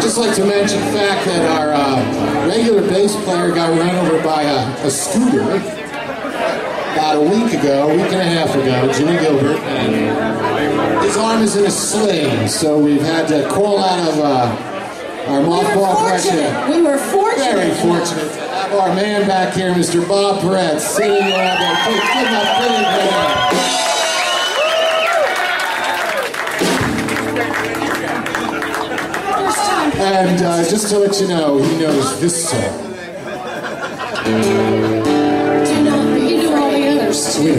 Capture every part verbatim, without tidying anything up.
just like to mention the fact that our uh, regular bass player got run over by a, a scooter about a week ago, a week and a half ago, Jimmy Gilbert, and his arm is in a sling, so we've had to crawl out of uh, our mothball collection. We were fortunate. Very fortunate to have our man back here, Mister Bob Perret, sitting around there. Please give him a big hand. And uh, just to let you know, he knows this song. Do you know, you do all the others too.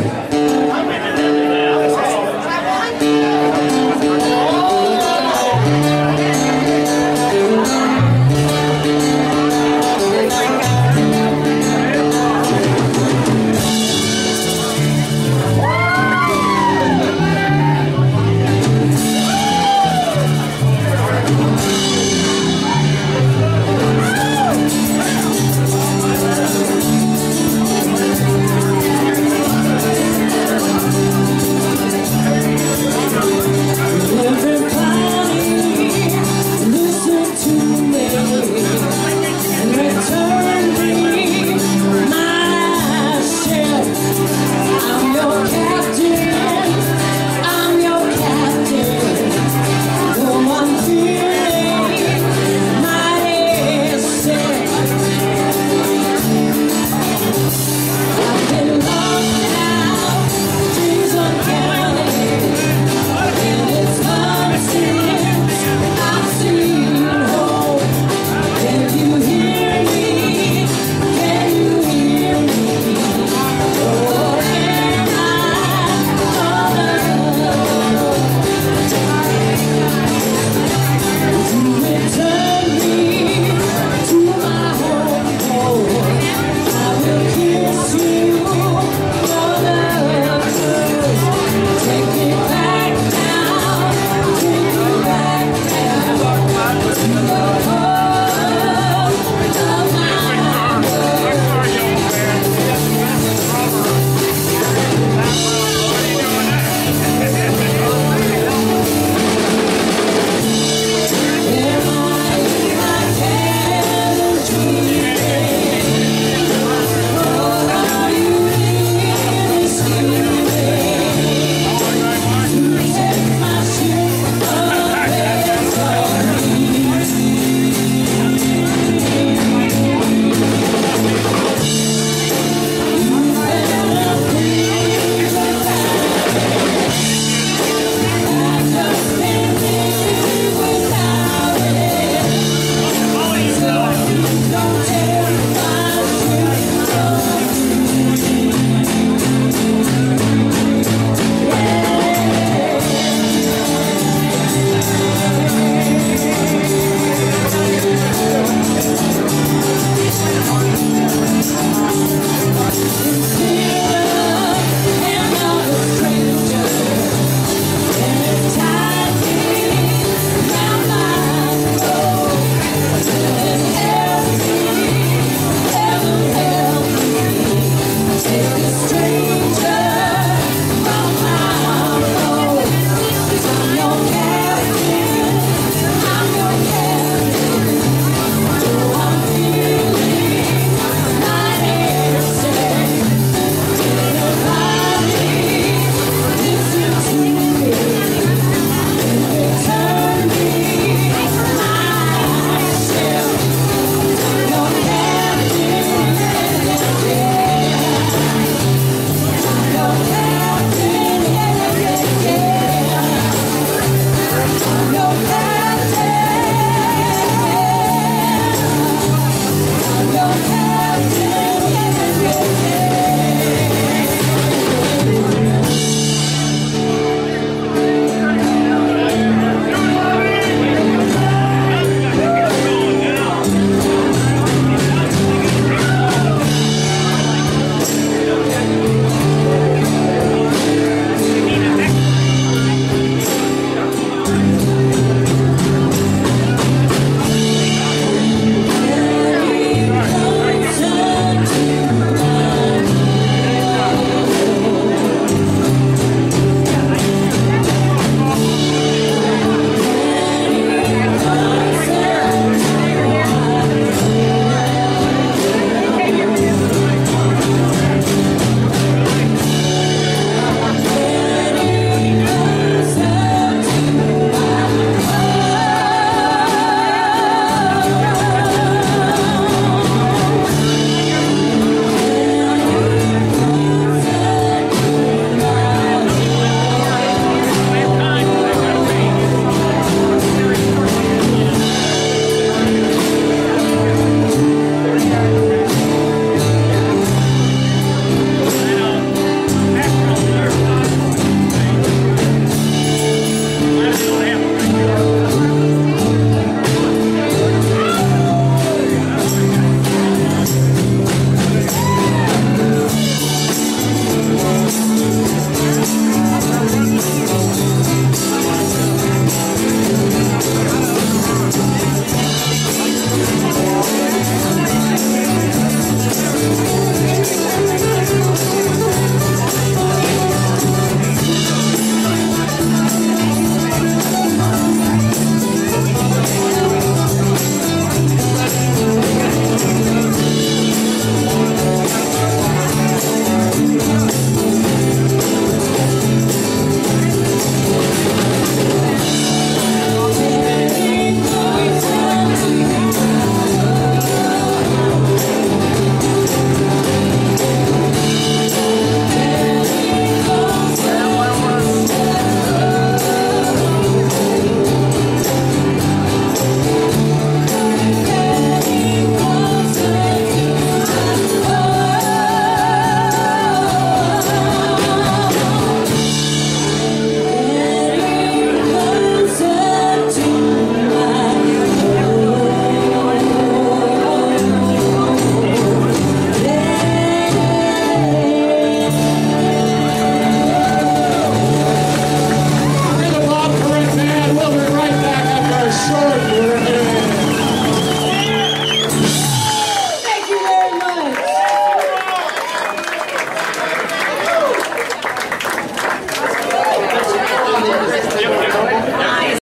short,